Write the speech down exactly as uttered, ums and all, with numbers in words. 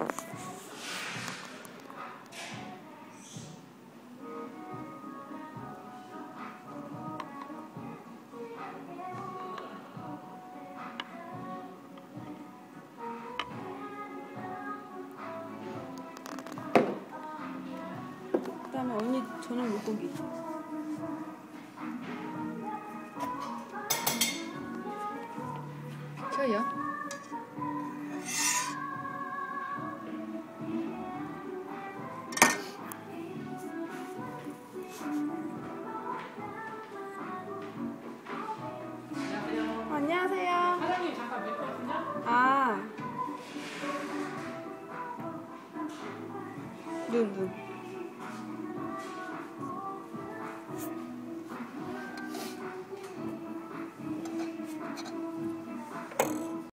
그다음에 언니 저녁 물고기. 저요? 안녕하세요. 사장님 잠깐 몇 거든요? 아. 눈, 눈.